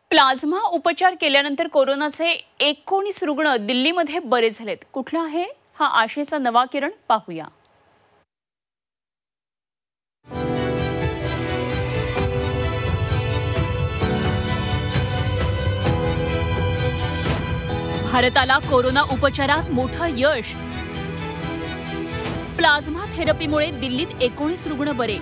Plasma उपचार केल्यानंतर कोरोनाचे 19 रुग्ण दिल्लीमध्ये बरे झालेत. कुठला आहे हा आशेचा नवा किरण पाहूया. भारताला कोरोना उपचारात मोठं यश. प्लाझ्मा थेरपीमुळे दिल्लीत 19 रुग्ण बरे.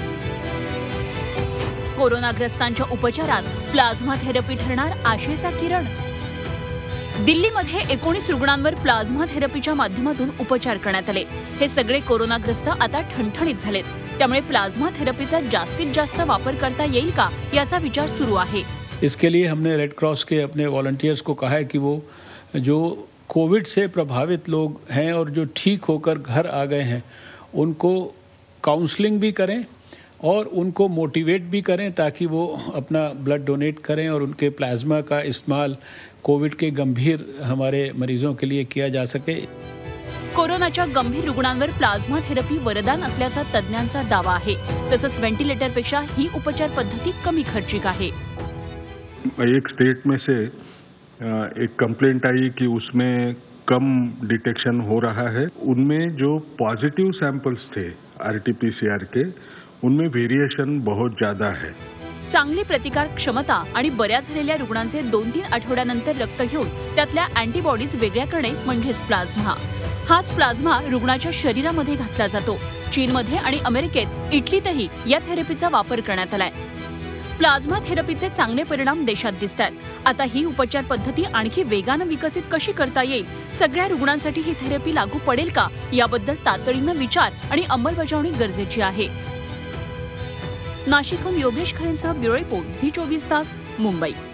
कोरोनाग्रस्तांच्या उपचारात प्लाझ्मा थेरपी ठरणार आशेचा किरण. दिल्लीमध्ये 19 रुग्णांवर प्लाझ्मा थेरपीच्या माध्यमातून उपचार करण्यात आले. हे सगळे कोरोनाग्रस्त आता ठणठणीत झालेत. त्यामुळे प्लाझ्मा थेरपीचा जास्तीत जास्त वापर करता येईल का याचा विचार सुरू आहे. इसके लिए हमने रेड क्रॉस के अपने वॉलंटियर्स को कहा है कि वो जो कोविड से प्रभावित लोग हैं और जो ठीक होकर घर आ गए हैं उनको काउंसलिंग भी करें और उनको मोटिवेट भी करें ताकि वो अपना ब्लड डोनेट करें और उनके प्लाज्मा का इस्तेमाल कोविड के गंभीर हमारे मरीजों के लिए किया जा सके. कोरोनाच्या गंभीर रुग्णांवर प्लाझ्मा थेरपी वरदान असल्याचा तज्ञांचा दावा आहे. तसंच व्हेंटिलेटरपेक्षा ही उपचार पद्धती कमी खर्चिक आहे. एक स्टेट में से एक कंप्लेंट आई कि उसमें कम डिटेक्शन हो रहा है. उनमें जो पॉजिटिव सैंपल्स थे आरटीपीसीआर के उनमें वेरिएशन बहुत ज्यादा है. चांगली प्रतिकार क्षमता आणि बऱ्या झालेल्या रुग्णांचे 2-3 आठवड्यानंतर रक्त घेऊन त्यातल्या अँटीबॉडीज वेगळ्या करणे म्हणजेच प्लाझ्मा. हाच प्लाझ्मा रुग्णाच्या शरीरामध्ये घातला जातो. चीनमध्ये आणि अमेरिकेत, इटलीतही या थेरपीचा वापर करण्यात आलाय. प्लाझ्मा थेरपीचे चांगले परिणाम देशात दिसतात. आता ही उपचार पद्धती आणखी वेगानं विकसित कशी करता येईल, सगळ्या रुग्णांसाठी ही थेरपी लागू पडेल का याबद्दल तातडीनं विचार आणि अंमलबजावणी गरजेची आहे. नाशिकहून योगेश खरेंसह ब्युरो रिपोर्ट झी 24 तास, मुंबई.